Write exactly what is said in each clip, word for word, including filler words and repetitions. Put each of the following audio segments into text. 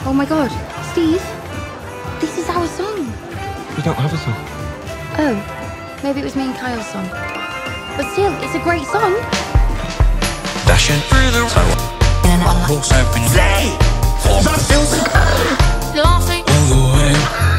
Oh my god, Steve, this is our song. We don't have a song. Oh, maybe it was me and Kyle's song. But still, it's a great song. Dashing through the tunnel in an horse open sleigh. That feels good. Laughing All the way.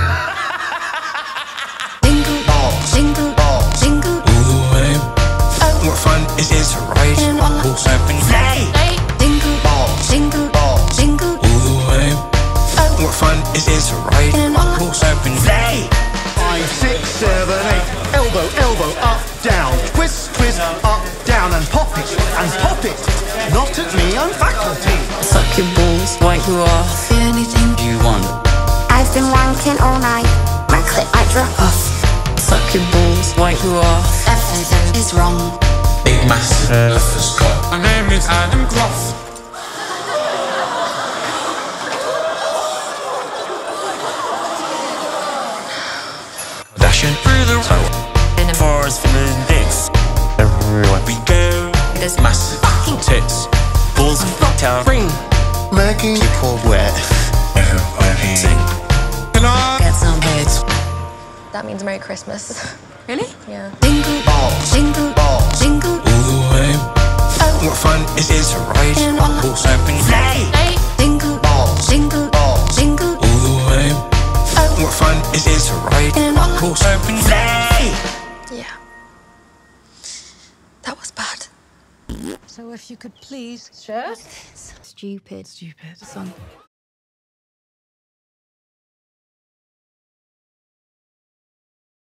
Jingle balls, jingle balls, jingle all the way. Oh, what fun it is to ride in a horse open sleigh. Jingle balls, jingle balls, jingle all the way. Oh, what fun it is to ride in a horse open sleigh. Five, six, seven, eight. Elbow, elbow, up, down. Twist, twist, up, down, and pop it, and pop it. Not at me, I'm faculty. Suck your balls, wipe you off. Anything you want. I've been wanking all night. My clit might drop off. Suck your balls, wipe you off. Everything is wrong. Big massive Scott. My name is Adam Croft. Dashing through the tunnel in a forest full of dicks. Everywhere we go, there's massive fucking tits. Balls of cocktail ring, Making people wet. everybody sing. Can I Get some hits. That means Merry Christmas. Really? Yeah. Jingle balls, jingle balls, jingle all the way. Oh, what fun it is to ride in a horse open sleigh. Jingle balls, jingle balls, jingle all the way. Oh, what fun it is to ride in a horse open sleigh. Yeah. That was bad. So if you could please... Sure. Stupid. Stupid song.